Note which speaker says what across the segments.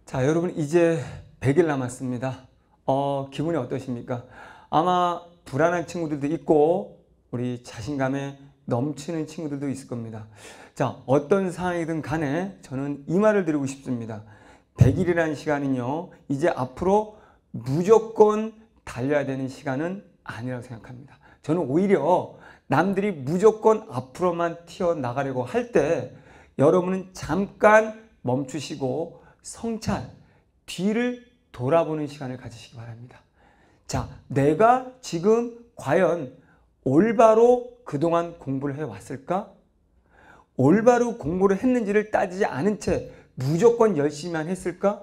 Speaker 1: 자, 여러분 이제 100일 남았습니다. 기분이 어떠십니까? 아마 불안한 친구들도 있고 우리 자신감에 넘치는 친구들도 있을 겁니다. 자, 어떤 상황이든 간에 저는 이 말을 드리고 싶습니다. 100일이라는 시간은요, 이제 앞으로 무조건 달려야 되는 시간은 아니라고 생각합니다. 저는 오히려 남들이 무조건 앞으로만 튀어나가려고 할 때 여러분은 잠깐 멈추시고 성찰, 뒤를 돌아보는 시간을 가지시기 바랍니다. 자, 내가 지금 과연 올바로 그동안 공부를 해왔을까? 올바로 공부를 했는지를 따지지 않은 채 무조건 열심히만 했을까?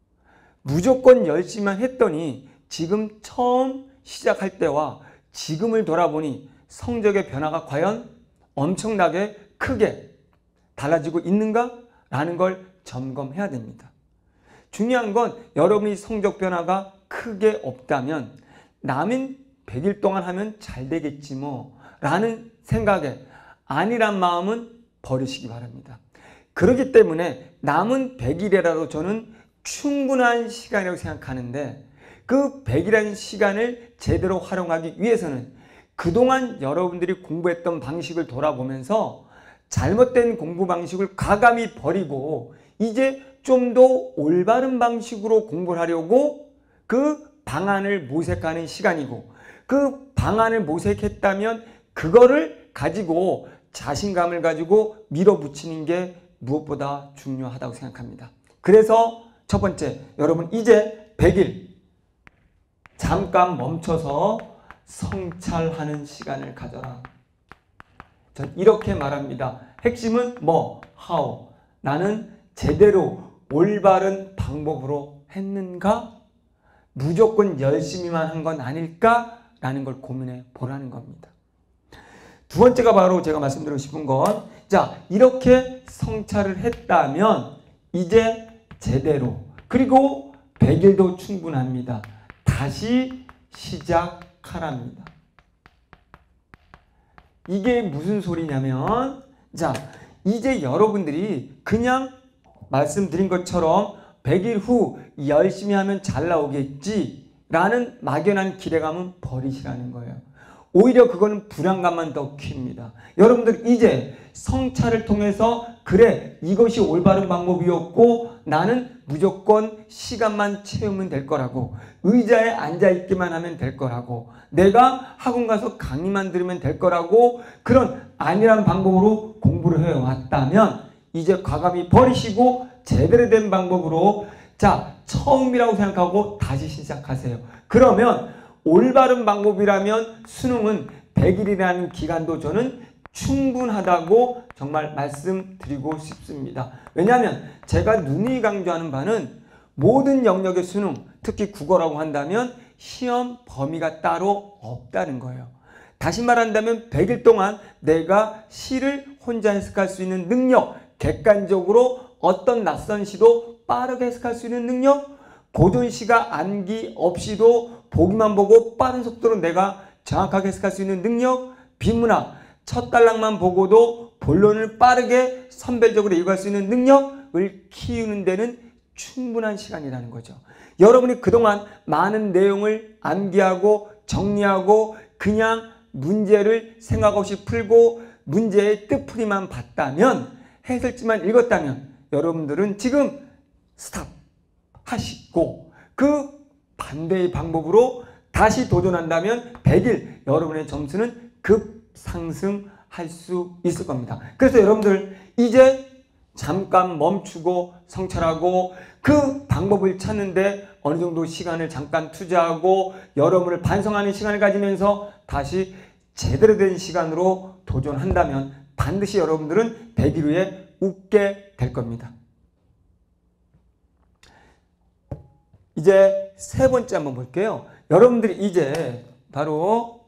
Speaker 1: 무조건 열심히만 했더니 지금 처음 시작할 때와 지금을 돌아보니 성적의 변화가 과연 엄청나게 크게 달라지고 있는가? 라는 걸 점검해야 됩니다. 중요한 건 여러분이 성적 변화가 크게 없다면 남은 100일 동안 하면 잘 되겠지 뭐 라는 생각에 아니란 마음은 버리시기 바랍니다. 그렇기 때문에 남은 100일이라도 저는 충분한 시간이라고 생각하는데 그 100일이라는 시간을 제대로 활용하기 위해서는 그동안 여러분들이 공부했던 방식을 돌아보면서 잘못된 공부 방식을 과감히 버리고 이제 좀 더 올바른 방식으로 공부를 하려고 그 방안을 모색하는 시간이고, 그 방안을 모색했다면 그거를 가지고 자신감을 가지고 밀어붙이는 게 무엇보다 중요하다고 생각합니다. 그래서 첫 번째, 여러분 이제 100일 잠깐 멈춰서 성찰하는 시간을 가져라. 전 이렇게 말합니다. 핵심은 뭐? how. 나는 제대로 올바른 방법으로 했는가? 무조건 열심히만 한 건 아닐까? 라는 걸 고민해 보라는 겁니다. 두 번째가 바로 제가 말씀드리고 싶은 건, 자, 이렇게 성찰을 했다면 이제 제대로, 그리고 100일도 충분합니다. 다시 시작하랍니다. 이게 무슨 소리냐면, 자, 이제 여러분들이 그냥 말씀드린 것처럼 100일 후 열심히 하면 잘 나오겠지 라는 막연한 기대감은 버리시라는 거예요. 오히려 그거는 불안감만 더 킵니다. 여러분들 이제 성찰을 통해서 그래, 이것이 올바른 방법이었고 나는 무조건 시간만 채우면 될 거라고, 의자에 앉아있기만 하면 될 거라고, 내가 학원 가서 강의만 들으면 될 거라고, 그런 아니란 방법으로 공부를 해왔다면 이제 과감히 버리시고 제대로 된 방법으로, 자, 처음이라고 생각하고 다시 시작하세요. 그러면 올바른 방법이라면 수능은 100일이라는 기간도 저는 충분하다고 정말 말씀드리고 싶습니다. 왜냐하면 제가 누누이 강조하는 바는 모든 영역의 수능, 특히 국어라고 한다면 시험 범위가 따로 없다는 거예요. 다시 말한다면 100일 동안 내가 시를 혼자 해석할 수 있는 능력, 객관적으로 어떤 낯선 시도 빠르게 해석할 수 있는 능력, 고전시가 암기 없이도 보기만 보고 빠른 속도로 내가 정확하게 해석할 수 있는 능력, 비문학, 첫 단락만 보고도 본론을 빠르게 선별적으로 읽을 수 있는 능력을 키우는 데는 충분한 시간이라는 거죠. 여러분이 그동안 많은 내용을 암기하고 정리하고 그냥 문제를 생각 없이 풀고 문제의 뜻풀이만 봤다면, 해설지만 읽었다면 여러분들은 지금 스탑 하시고 그 반대의 방법으로 다시 도전한다면 100일 여러분의 점수는 급상승할 수 있을 겁니다. 그래서 여러분들 이제 잠깐 멈추고 성찰하고 그 방법을 찾는데 어느 정도 시간을 잠깐 투자하고 여러분을 반성하는 시간을 가지면서 다시 제대로 된 시간으로 도전한다면 반드시 여러분들은 100일 후에 웃게 될 겁니다. 이제 세 번째 한번 볼게요. 여러분들이 이제 바로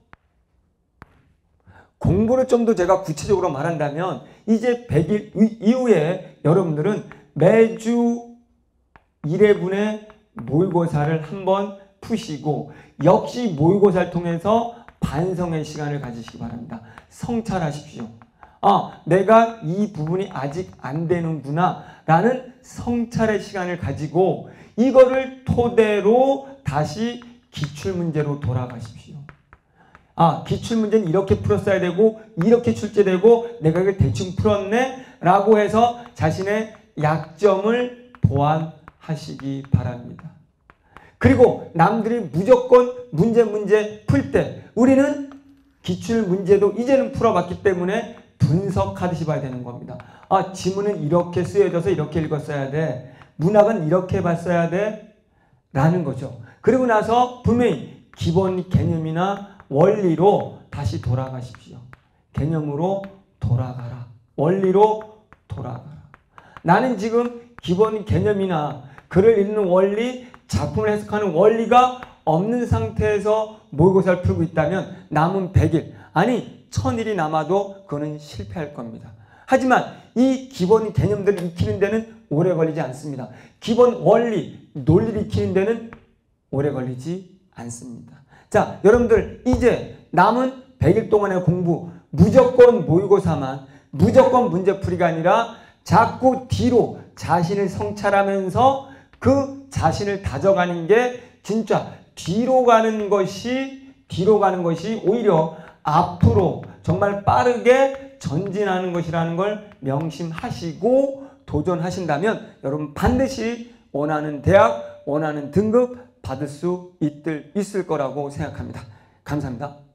Speaker 1: 공부를 좀 더 제가 구체적으로 말한다면 이제 100일 이후에 여러분들은 매주 1회분의 모의고사를 한번 푸시고 역시 모의고사를 통해서 반성의 시간을 가지시기 바랍니다. 성찰하십시오. 내가 이 부분이 아직 안 되는구나 라는 성찰의 시간을 가지고 이거를 토대로 다시 기출문제로 돌아가십시오. 기출문제는 이렇게 풀었어야 되고 이렇게 출제되고 내가 이걸 대충 풀었네 라고 해서 자신의 약점을 보완하시기 바랍니다. 그리고 남들이 무조건 문제 풀 때 우리는 기출문제도 이제는 풀어봤기 때문에 분석하듯이 봐야 되는 겁니다. 지문은 이렇게 쓰여져서 이렇게 읽었어야 돼. 문학은 이렇게 봤어야 돼. 라는 거죠. 그리고 나서 분명히 기본 개념이나 원리로 다시 돌아가십시오. 개념으로 돌아가라. 원리로 돌아가라. 나는 지금 기본 개념이나 글을 읽는 원리, 작품을 해석하는 원리가 없는 상태에서 모의고사를 풀고 있다면 남은 100일, 아니 1000일이 남아도 그거는 실패할 겁니다. 하지만 이 기본 개념들을 익히는 데는 오래 걸리지 않습니다. 기본 원리, 논리를 익히는 데는 오래 걸리지 않습니다. 자, 여러분들 이제 남은 100일 동안의 공부, 무조건 모의고사만, 무조건 문제풀이가 아니라 자꾸 뒤로 자신을 성찰하면서 그 자신을 다져가는 게 진짜 뒤로 가는 것이 오히려 앞으로 정말 빠르게 전진하는 것이라는 걸 명심하시고 도전하신다면 여러분 반드시 원하는 대학, 원하는 등급 받을 수 있을 거라고 생각합니다. 감사합니다.